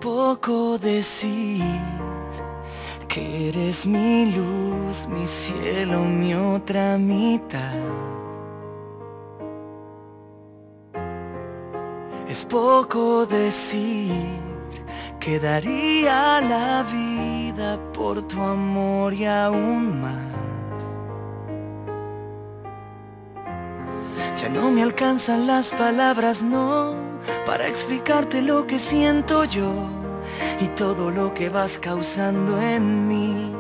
poco decir que eres mi luz, mi cielo, mi otra mitad. Es poco decir que daría la vida por tu amor y aún más. Ya no me alcanzan las palabras, no, para explicarte lo que siento yo y todo lo que vas causando en mí.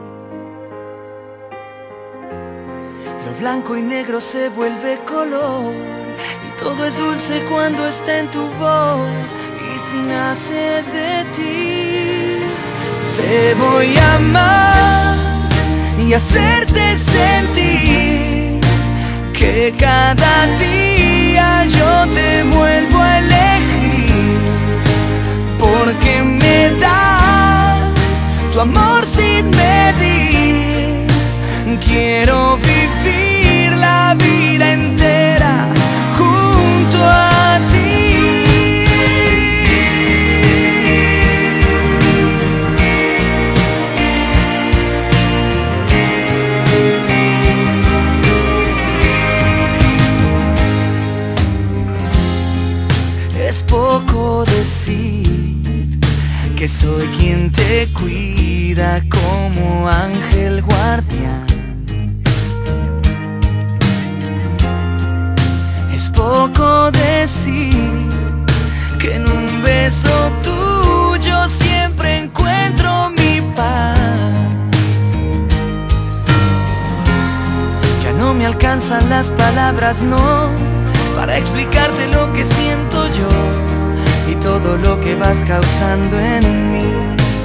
Lo blanco y negro se vuelve color y todo es dulce cuando está en tu voz y si nace de ti. Te voy a amar y hacerte sentir que cada día yo te vuelvo a elegir, porque me das tu amor sin medir. Quiero vivir la vida entera junto a ti. Es poco decir que soy quien te cuida como ángel guardián. Es poco decir que en un beso tuyo siempre encuentro mi paz. Ya no me alcanzan las palabras, no, para explicarte lo que siento yo y todo lo que vas causando en mí.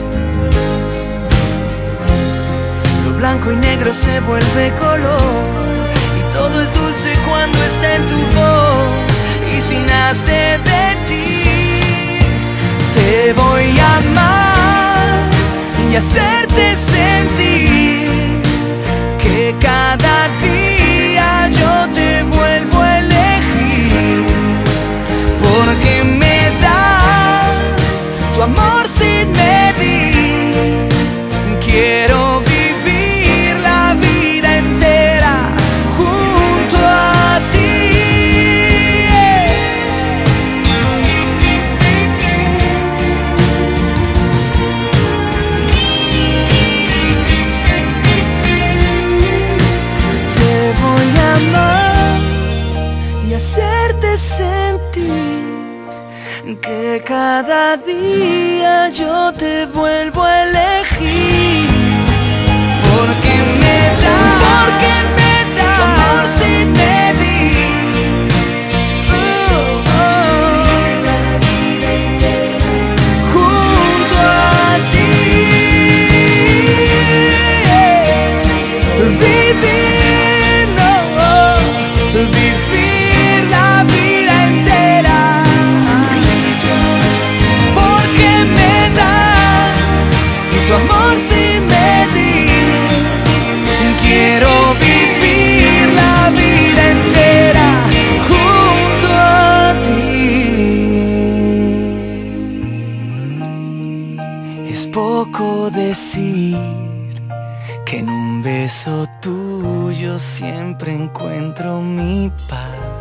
Lo blanco y negro se vuelve color y todo es dulce cuando está en tu voz y si nace de ti. Te voy a amar y hacerte sentir que cada día yo te vuelvo a elegir, porque me das tu amor sin medir. Quiero vivir la vida entera junto a ti. Te voy a amar y hacerte sentir que cada día yo te vuelvo a elegir, porque me das tu amor sin medir. La vida entera junto a ti. Vivir, no, vivir la vida entera, porque me das tu amor sin medir. Quiero vivir la vida entera junto a ti. Es poco decir que en un beso tuyo siempre encuentro mi paz.